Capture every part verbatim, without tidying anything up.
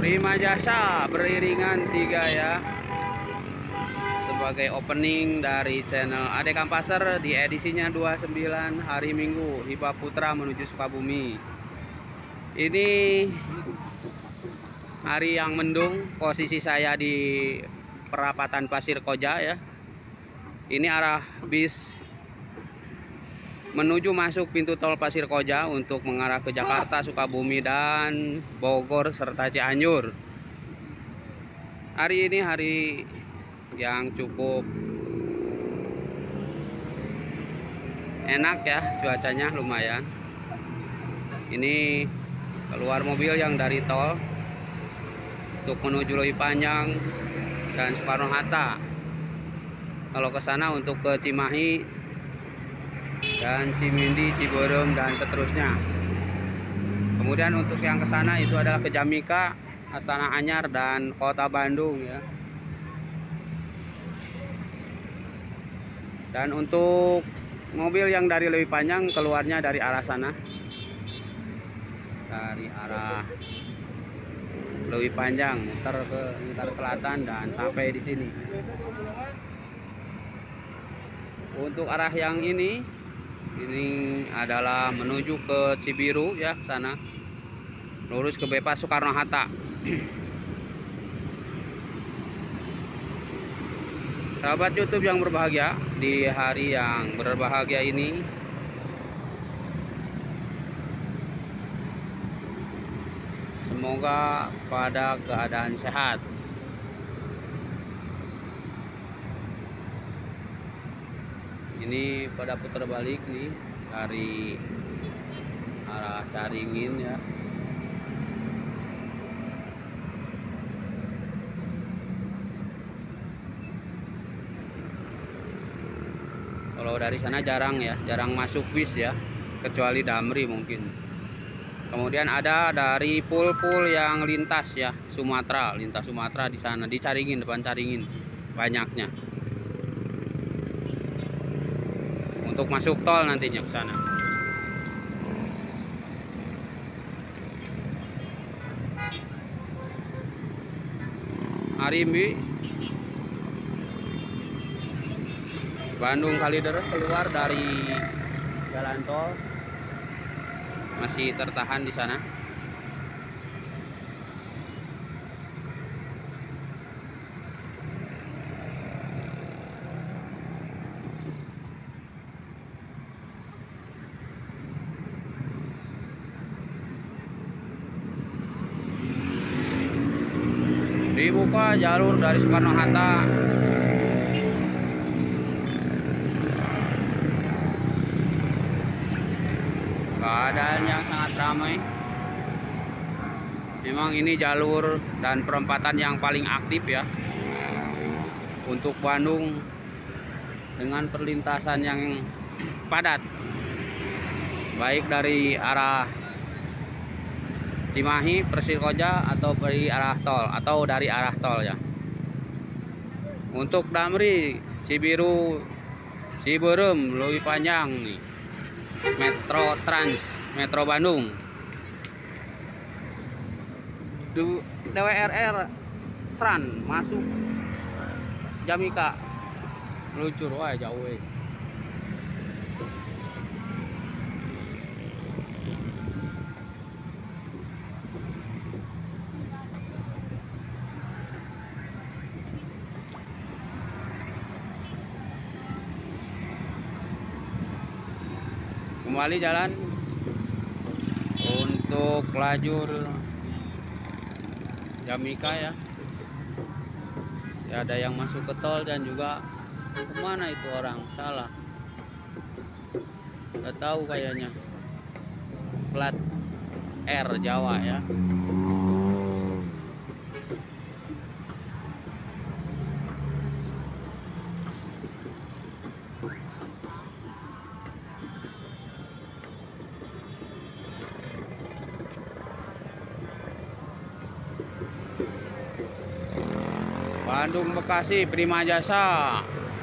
Prima Jasa beriringan tiga ya, sebagai opening dari channel Ade Kampaser di edisinya dua puluh sembilan hari Minggu, Hibah Putra menuju Sukabumi. Ini hari yang mendung, posisi saya di perapatan Pasir Koja ya. Ini arah bis menuju masuk pintu tol Pasir Koja untuk mengarah ke Jakarta, Sukabumi, dan Bogor serta Cianjur. Hari ini hari yang cukup enak ya, cuacanya lumayan. Ini keluar mobil yang dari tol untuk menuju Leuwi Panjang dan Soekarno-Hatta. Kalau ke sana untuk ke Cimahi dan Cimindi, Ciberem, dan seterusnya. Kemudian untuk yang ke sana itu adalah ke Jamika, Astana Anyar, dan Kota Bandung ya. Dan untuk mobil yang dari Leuwi Panjang keluarnya dari arah sana, dari arah Leuwi Panjang, muter ke muter selatan dan sampai di sini. Untuk arah yang ini, ini adalah menuju ke Cibiru ya, ke sana. Lurus ke Bypass Soekarno-Hatta. Sahabat YouTube yang berbahagia, di hari yang berbahagia ini semoga pada keadaan sehat. Ini pada putar balik nih dari arah Caringin ya. Kalau dari sana jarang ya, jarang masuk bis ya, kecuali Damri mungkin. Kemudian ada dari pul-pul yang lintas ya, Sumatera, lintas Sumatera di sana, di Caringin, depan Caringin banyaknya. Untuk masuk tol nantinya ke sana. Arimbi Bandung Kalideres keluar dari jalan tol, masih tertahan di sana. Dibuka jalur dari Soekarno-Hatta. Keadaan yang sangat ramai. Memang ini jalur dan perempatan yang paling aktif ya untuk Bandung, dengan perlintasan yang padat, baik dari arah Cimahi, Pasir Koja, atau dari arah tol, atau dari arah tol ya. Untuk Damri, Cibiru, Ciberem, Leuwi Panjang nih, Metro Trans, Metro Bandung, D W R R Stran masuk Jamika, meluncur wah jauh we. Kembali jalan untuk lajur Jamika ya. Ya, ada yang masuk ke tol dan juga kemana itu orang salah, nggak tahu kayaknya, plat R Jawa ya. Bandung Bekasi Prima Jasa.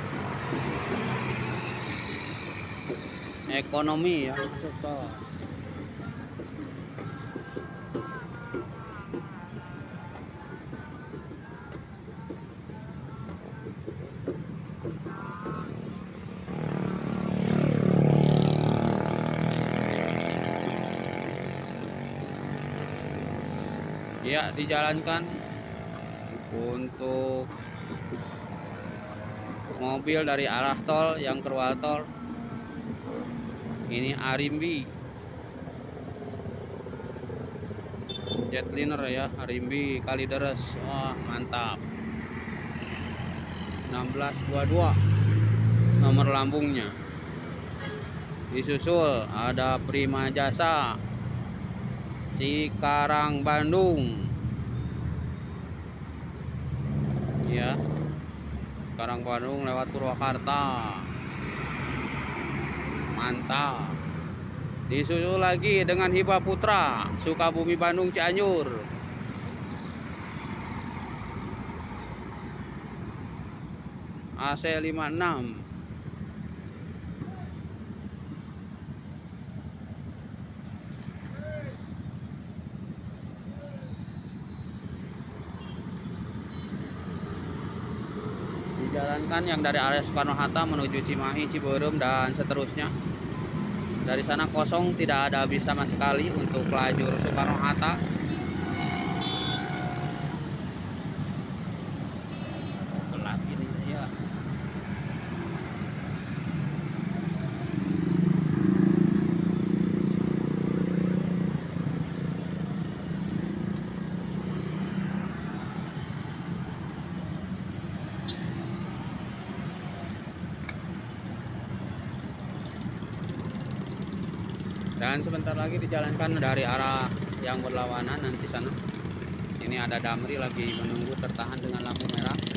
Ekonomi ya, masuk tol. Ya, dijalankan untuk mobil dari arah tol yang keluar tol. Ini Arimbi Jetliner ya, Arimbi Kalideres. Wah, mantap. enam belas dua puluh dua nomor lambungnya. Disusul ada Prima Jasa Cikarang Bandung ya, Cikarang Bandung lewat Purwakarta. Mantap. Disusul lagi dengan Hiba Putra Sukabumi Bandung Cianjur. A C lima puluh enam. Dijalankan yang dari area Soekarno-Hatta menuju Cimahi, Ciberem, dan seterusnya. Dari sana kosong, tidak ada bis sama sekali untuk lajur Soekarno-Hatta. Gelap ini ya. Dan sebentar lagi dijalankan dari arah yang berlawanan nanti sana. Ini ada Damri lagi menunggu tertahan dengan lampu merah.